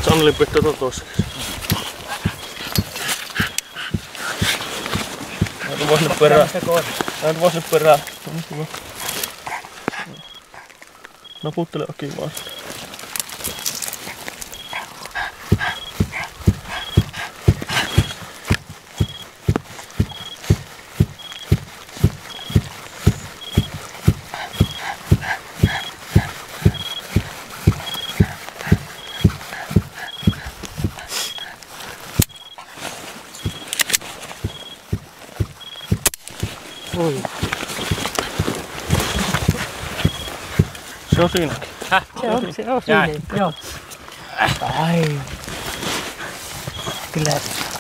Sanneli pitää tossa. Näitä vois nyt perään. Näitä vois nyt perään. Naputtele Aki vaan. Oi. Se on siinäkin. Häh? Se on siinä. Joo. Ai. Kyllä.